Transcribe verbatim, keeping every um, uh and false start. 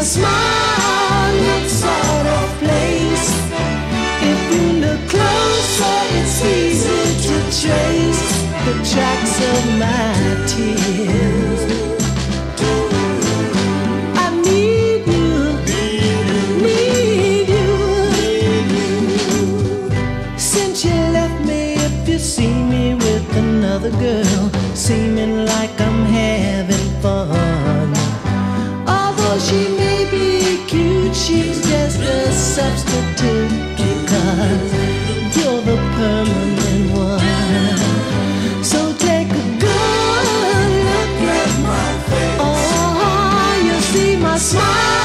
smile looks out of place. If you look closer, it's easy to trace the tracks of my tears. I need you, need you. Since you left me, if you see me with another girl, seeming like I'm having fun, although she may be cute, she's just a substitute, because you're the permanent one. So take a good look at my face. Oh, you see my smile.